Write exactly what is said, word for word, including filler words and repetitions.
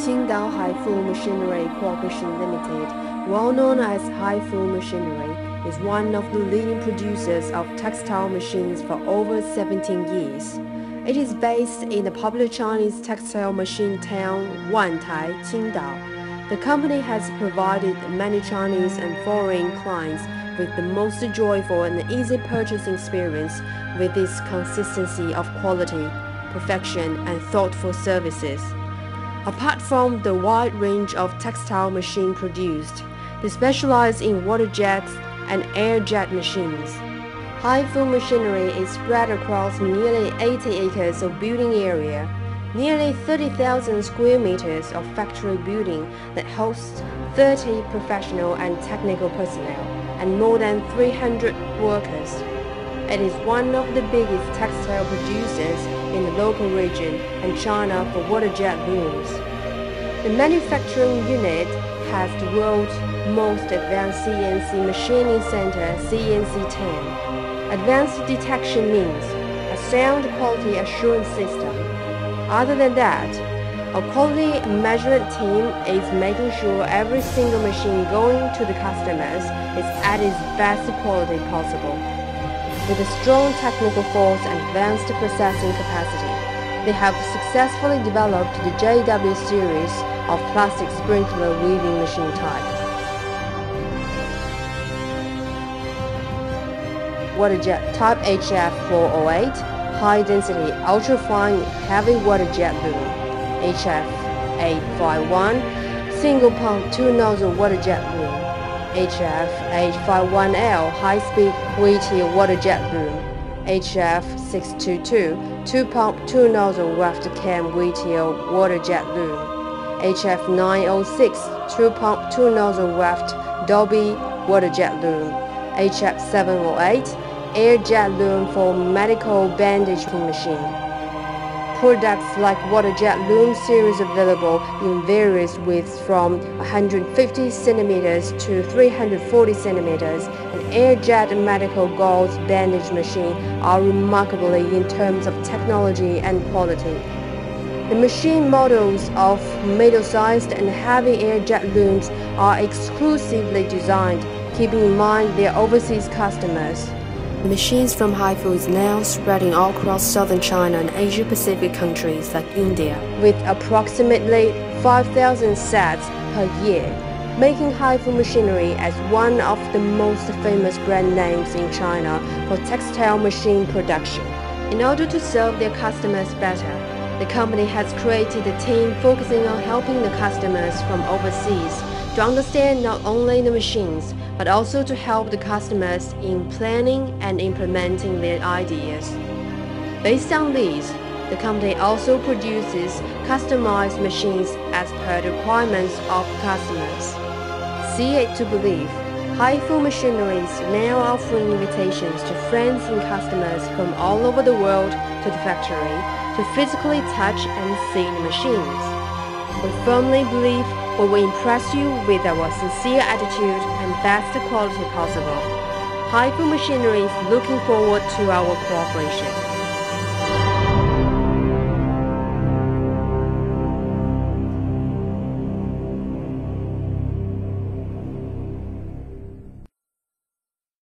Qingdao Haifu Machinery Corporation Limited, well known as Haifu Machinery, is one of the leading producers of textile machines for over seventeen years. It is based in the popular Chinese textile machine town Wantai, Qingdao. The company has provided many Chinese and foreign clients with the most joyful and easy purchasing experience with its consistency of quality, perfection, and thoughtful services. Apart from the wide range of textile machine produced, they specialize in water jets and air jet machines. Haifu Machinery is spread across nearly eighty acres of building area, nearly thirty thousand square meters of factory building that hosts thirty professional and technical personnel, and more than three hundred workers. It is one of the biggest textile producers in the local region and China for water jet looms. The manufacturing unit has the world's most advanced C N C machining center, C N C ten. Advanced detection means a sound quality assurance system. Other than that, a quality measurement team is making sure every single machine going to the customers is at its best quality possible. With a strong technical force and advanced processing capacity, they have successfully developed the J W series of plastic sprinkler weaving machine type. Water jet type H F four oh eight, high density ultra-fine heavy water jet loom. H F eight fifty-one, single pump two nozzle water jet loom. H F eight fifty-one L, high speed weighty water jet loom. H F six twenty-two, two pump two nozzle waft cam weighty water jet loom. H F nine oh six, two pump two nozzle waft Dolby water jet loom. H F seven oh eight, air jet loom for medical bandaging machine. Products like water jet loom series available in various widths from one hundred fifty centimeters to three hundred forty centimeters, and air jet medical gauze bandage machine are remarkably in terms of technology and quality. The machine models of middle-sized and heavy air jet looms are exclusively designed, keeping in mind their overseas customers. Machines from Haifu is now spreading all across southern China and Asia-Pacific countries like India, with approximately five thousand sets per year, making Haifu Machinery as one of the most famous brand names in China for textile machine production. In order to serve their customers better, the company has created a team focusing on helping the customers from overseas to understand not only the machines, but also to help the customers in planning and implementing their ideas. Based on these, the company also produces customized machines as per the requirements of customers. See it to believe, Haifu Machinery is now offering invitations to friends and customers from all over the world to the factory to physically touch and see the machines. We firmly believe we will impress you with our sincere attitude and best quality possible. Haifu Machinery is looking forward to our cooperation.